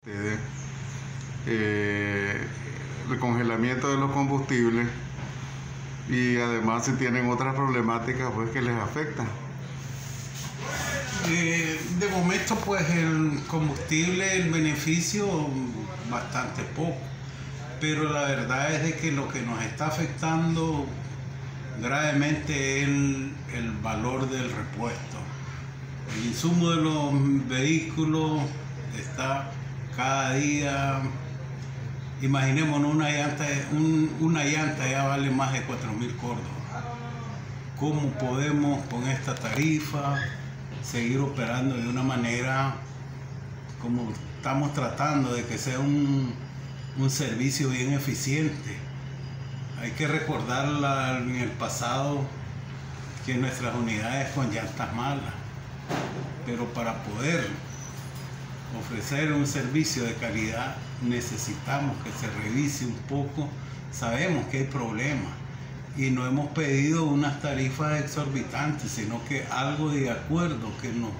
El congelamiento de los combustibles, y además si tienen otras problemáticas pues que les afectan. De momento pues el combustible, el beneficio bastante poco, pero la verdad es de que lo que nos está afectando gravemente es el valor del repuesto. El insumo de los vehículos está cada día, imaginémonos una llanta ya vale más de 4.000 córdobas. ¿Cómo podemos con esta tarifa seguir operando de una manera como estamos tratando de que sea un servicio bien eficiente? Hay que recordar en el pasado que nuestras unidades con llantas malas, pero para poder ofrecer un servicio de calidad necesitamos que se revise un poco. Sabemos que hay problemas y no hemos pedido unas tarifas exorbitantes, sino que algo de acuerdo que nos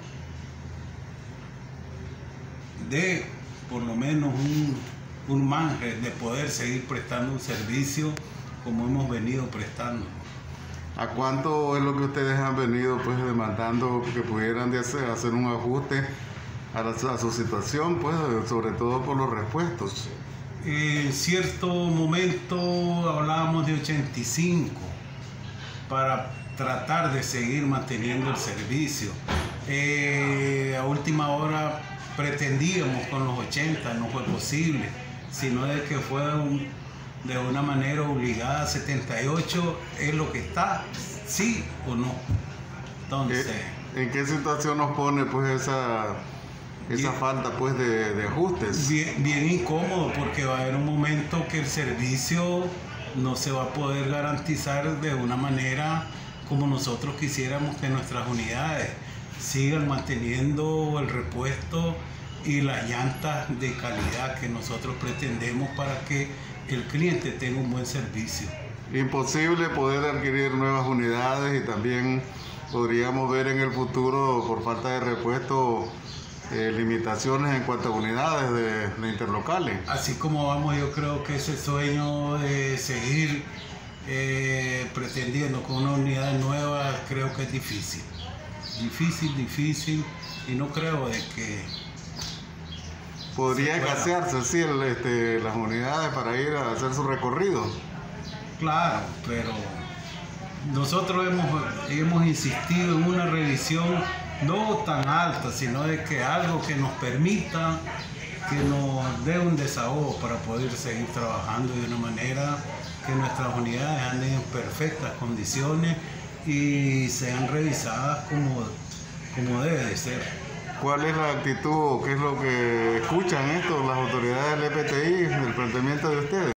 dé por lo menos un margen de poder seguir prestando un servicio como hemos venido prestando. ¿A cuánto es lo que ustedes han venido pues demandando que pudieran hacer un ajuste a su situación, pues sobre todo por los repuestos? En cierto momento hablábamos de 85 para tratar de seguir manteniendo el servicio. A última hora pretendíamos con los 80, no fue posible, sino de que fue de una manera obligada. 78 es lo que está, sí o no. Entonces, ¿en qué situación nos pone pues esa falta pues de ajustes? Bien incómodo, porque va a haber un momento que el servicio no se va a poder garantizar de una manera como nosotros quisiéramos, que nuestras unidades sigan manteniendo el repuesto y las llantas de calidad que nosotros pretendemos para que el cliente tenga un buen servicio. Imposible poder adquirir nuevas unidades, y también podríamos ver en el futuro, por falta de repuesto, limitaciones en cuanto a unidades de interlocales. Así como vamos, yo creo que ese sueño de seguir pretendiendo con una unidad nueva, creo que es difícil, y no creo de que podría escasearse, sí, las unidades para ir a hacer su recorrido. Claro, pero nosotros hemos insistido en una revisión no tan alta, sino de que algo que nos permita, que nos dé un desahogo para poder seguir trabajando de una manera que nuestras unidades anden en perfectas condiciones y sean revisadas como debe de ser. ¿Cuál es la actitud o qué es lo que escuchan las autoridades del EPTI, el planteamiento de ustedes?